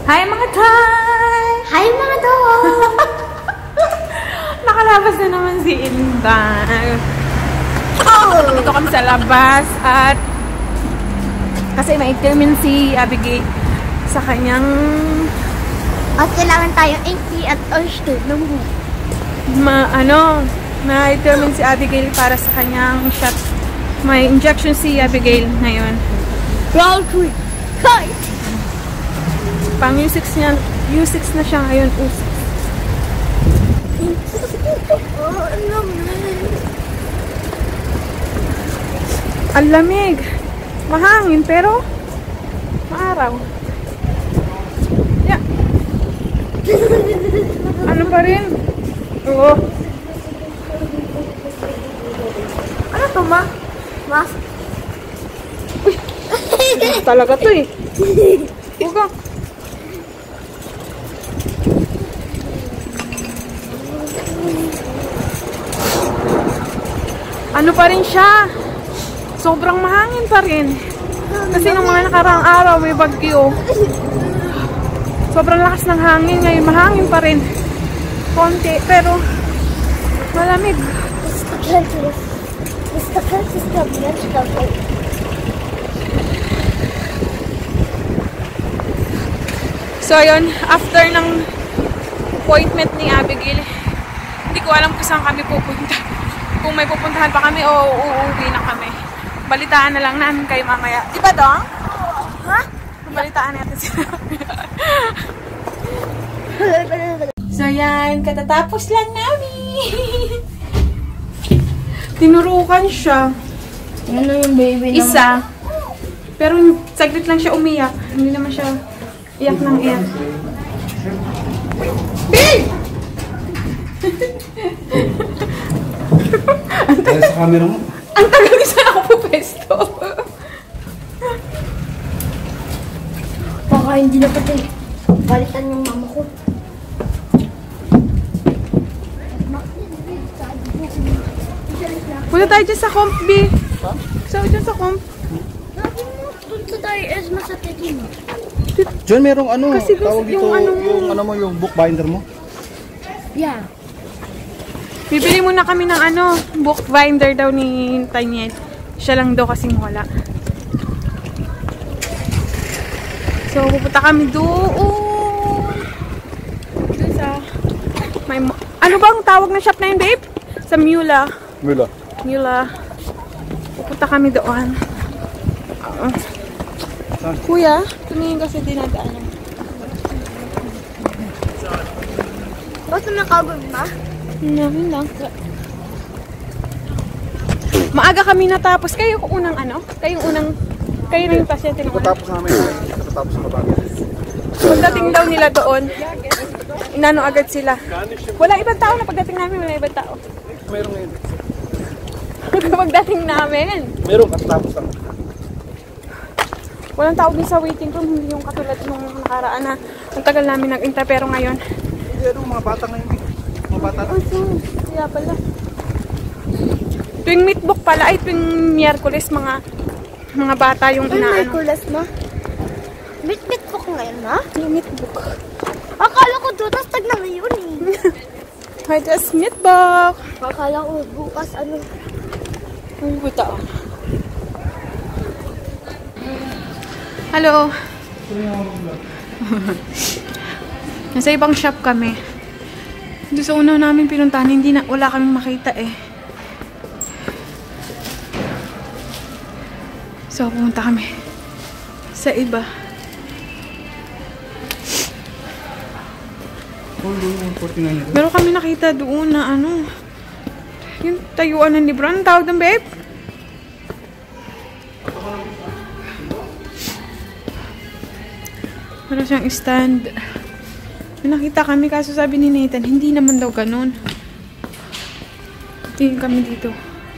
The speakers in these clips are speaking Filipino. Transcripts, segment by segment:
Hi mga Tay! Hi mga Tay! Nakalabas na naman si Inday. Dito kami sa labas at kasi may determine si Abigail sa kanyang At kailangan tayong 80 at oyster ng na-determine si Abigail para sa kanyang shot. May injection si Abigail ngayon. Round 3. Kite! Pang U6 niya, U6 na siya ngayon. U6. Ang lamig. Mahangin pero maaraw. Yeah. Ano pa rin? Oo. Ano to, ma? Mas? Uy! Talaga to eh. Huwag. Ano pa rin siya? Sobrang mahangin pa rin. Kasi nung mga nakaraang araw may bagyo. Sobrang lakas ng hangin. Ngayon mahangin pa rin. Konti pero malamig. So yun, after ng appointment ni Abigail, hindi ko alam kung saan kami pupunta. Kung may pupuntahan pa kami o uuwi na kami. Balitaan na lang namin kayo mamaya. Diba, Dong? Ha? Balitaan natin sila. So yan, katatapos lang namin. Tinurukan siya. Ano yung baby naman? Isa. Pero saglit lang siya umiyak. Hindi naman siya iyak ng iyak. Babe! Dahil sa camera mo. Ang tagal ko saan ako pupesto. Baka hindi na pati balitan yung mama ko. Punta tayo dyan sa comp, B. So, dyan sa comp. Sabi mo, dun sa tayo Esma sa Tekin. John, merong ano, Kasi tawag dito, yung bookbinder mo. Yeah. Bibili muna kami ng bookbinder daw ni Tanyel. Siya lang daw kasing wala. So, pupunta kami doon. Doon sa... ano bang tawag ng shop na yun, babe? Sa Mula. Mula. Pupunta kami doon. Kuya, tumingin kasi dinadaanan. Basta nakagod ba? Namin lang. Maaga kami natapos. Kayo unang kayo na yung pasyente ng Katapos namin, katapos na ba? Pagdating daw nila doon, inano agad sila. Wala ibang tao na pagdating namin, wala ibang tao. Meron ngayon. Pagdating namin. Meron, katapos lang. Walang tao din sa waiting room, hindi yung katulad nung nakaraan na ang tagal namin nag-intay pero ngayon. Pero mga bata ngayon. Mga bata na. Kaya pala. Tuwing meetbook pala, ay tuwing Miyerkules, mga bata yung inaano. Ay, kulas mo? Meet po ko ngayon, ha? Yung meetbook. Akala ko dutas tag na ngayon, eh. May just meetbook. Akala ko bukas, ano. Ang buta. Hello. Nasa ibang shop kami. Doon sa una namin pinuntahan, wala kaming makita eh. So, pumunta kami sa iba. Meron kami nakita doon na yung tayuan ng libro. Anong tawag ng babe? Meron siyang stand. May nakita kami kaso sabi ni Nathan, hindi naman daw ganun. Tingin kami dito.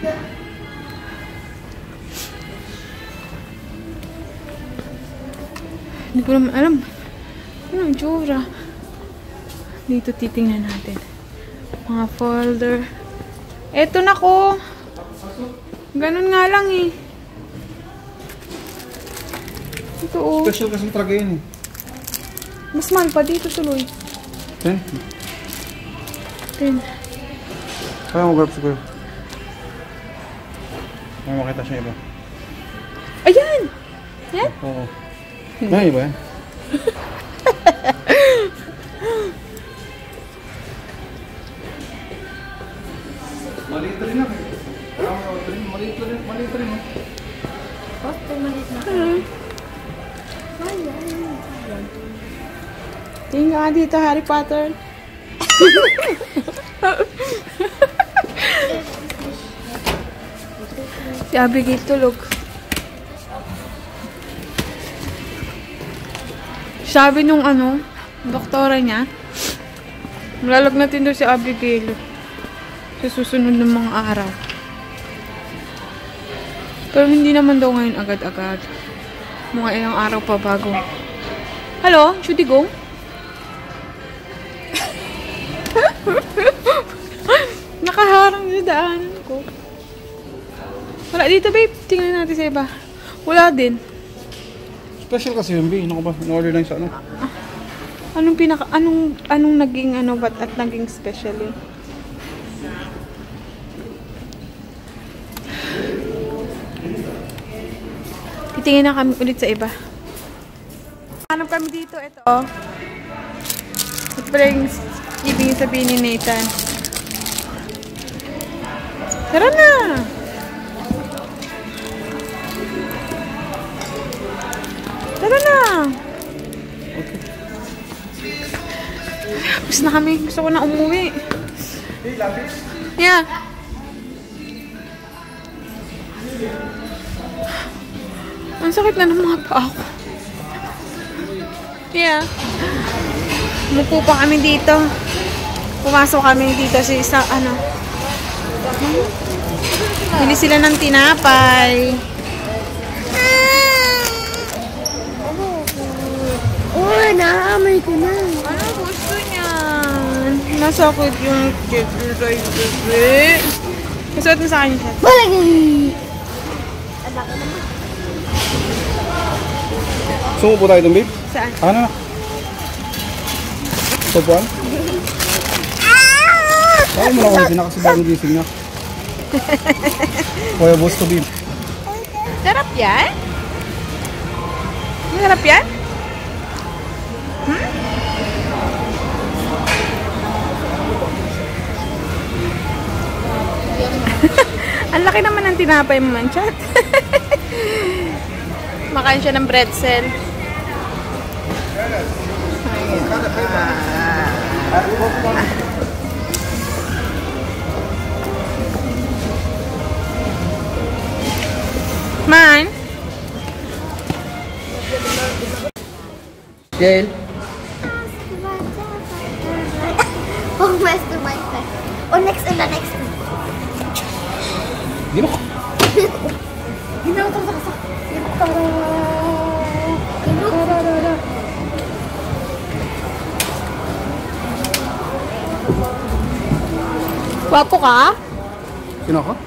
Hindi ko naman alam. Ano ang tsura? Dito titingnan natin. Mga folder. Eto na ko. Ganun nga lang eh. Ito oh. Special kasi talaga yun eh. Mas mahal pa dito tuloy. 10? 10. Kaya mo grab siguro. May makita siya iba. Ayan! Yan? Oo. May iba yan. Maliit rin lang. Maliit rin. Poste, maliit na. Tingin ka nga dito, Harry Potter. Si Abigail tulog. Sabi nung doktora niya, malalagnatin daw si Abigail sa susunod ng mga araw. Pero hindi naman daw ngayon agad-agad. Mga ilang araw pa bago. Hello? Should we go? Nakaharang sa daanan ko. Wala dito, babe. Tingnan natin sa iba. Wala din. Special kasi yun, B. Ano ka ba? In-order lang sa ano? Anong naging ba't at naging special yun? Titingin na kami ulit sa iba. Hanap kami dito, ito. Ito pala yung ibig sabihin ni Nathan. Tara na! Tara na! Okay. Tapos na kami. Gusto ko na umuwi. Yeah. Ang sakit na ng mga paa ko. Yeah. Umupo pa kami dito. Pumasok kami dito sa isa, Bili sila ng tinapay. Oh, naamoy ko na. Ano gusto niyan? Nasakit yung kidney kasi. Masuot na sa kanya siya. Balagay! Anak ko naman. Sumupo tayo doon, babe? Saan? Ano na? Sopuan? Ako mo na kung kasi bagong gising na. Kuya boss to babe. Sarap yan? Sarap yan? Ang laki naman ng tinapay mo, Manchat. Makain siya ng pretzel. Man? Gail? Oh, master my friend. Oh, next and the next. Gino ko. Ginawa ko sa Wapo ka? Sino ako?